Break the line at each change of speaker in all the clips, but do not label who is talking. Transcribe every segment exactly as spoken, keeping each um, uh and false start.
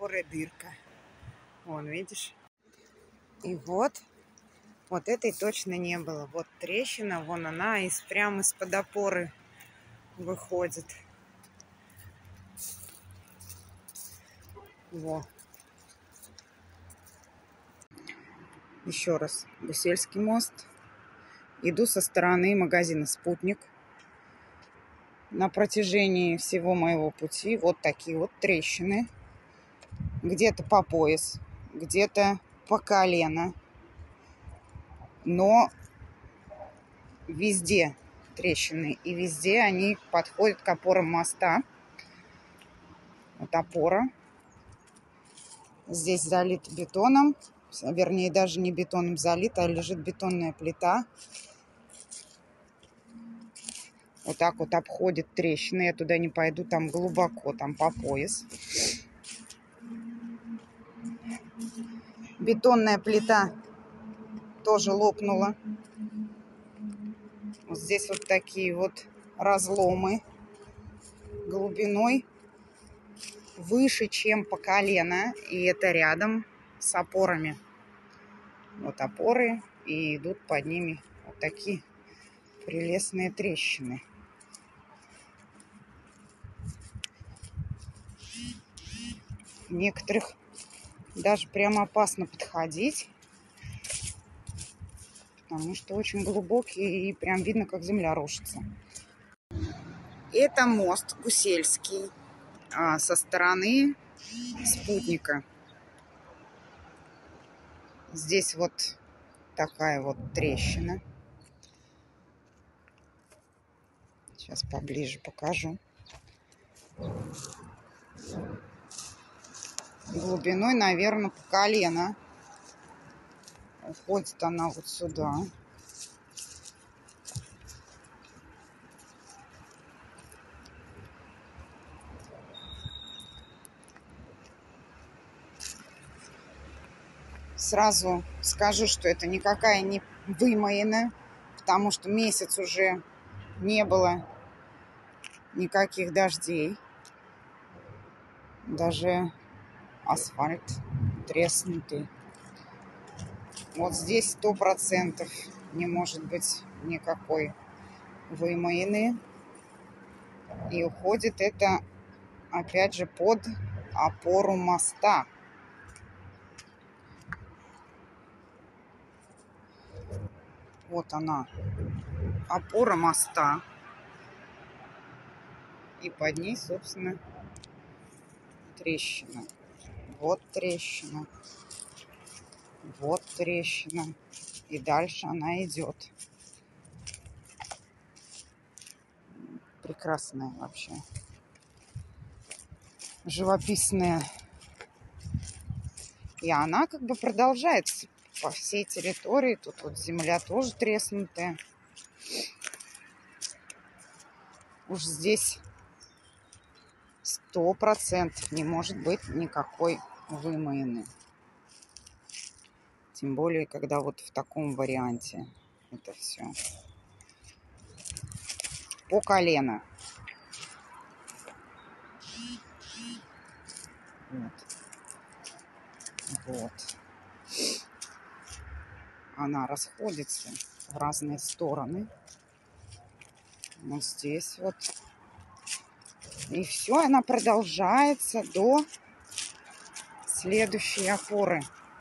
опоры дырка. Вон, видишь? И вот, вот этой точно не было. Вот трещина, вон она, из, прямо из-под опоры выходит. Во. Еще раз. Гусельский мост. Иду со стороны магазина «Спутник». На протяжении всего моего пути вот такие вот трещины. Где-то по пояс, где-то по колено. Но везде трещины. И везде они подходят к опорам моста. Вот опора. Здесь залит бетоном. Вернее, даже не бетоном залита, а лежит бетонная плита. Вот так вот обходит трещины. Я туда не пойду, там глубоко, там по пояс. Бетонная плита тоже лопнула. Вот здесь вот такие вот разломы глубиной выше, чем по колено. И это рядом с опорами. Вот опоры, и идут под ними вот такие прелестные трещины. Некоторых даже прямо опасно подходить, потому что очень глубокие и прям видно, как земля рушится. Это мост Гусельский а, со стороны Спутника. Здесь вот такая вот трещина. Сейчас поближе покажу. Глубиной, наверное, по колено. Уходит она вот сюда. Сразу скажу, что это никакая не вымоина, потому что месяц уже не было никаких дождей. Даже асфальт треснутый. Вот здесь сто процентов не может быть никакой вымоины. И уходит это, опять же, под опору моста. Вот она, опора моста. И под ней, собственно, трещина. Вот трещина. Вот трещина. И дальше она идет. Прекрасная вообще. Живописная. И она как бы продолжается по всей территории. Тут вот земля тоже треснутая. Уж здесь сто процентов не может быть никакой вымоины. Тем более, когда вот в таком варианте это все. По колено. Вот. Вот. Она расходится в разные стороны. Вот здесь вот. И все, она продолжается до следующей опоры.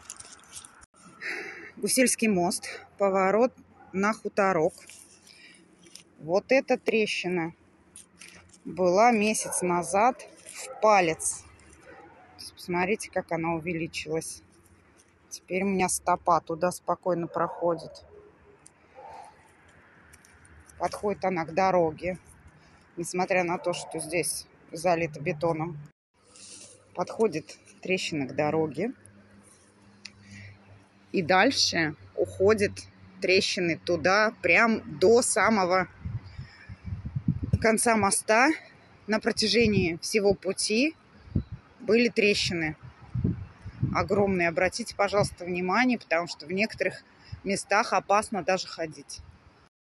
Гусельский мост. Поворот на хуторок. Вот эта трещина была месяц назад в палец. Посмотрите, как она увеличилась. Теперь у меня стопа туда спокойно проходит. Подходит она к дороге. Несмотря на то, что здесь залито бетоном. Подходит трещина к дороге. И дальше уходят трещины туда, прям до самого конца моста. На протяжении всего пути были трещины огромные. Обратите, пожалуйста, внимание, потому что в некоторых местах опасно даже ходить.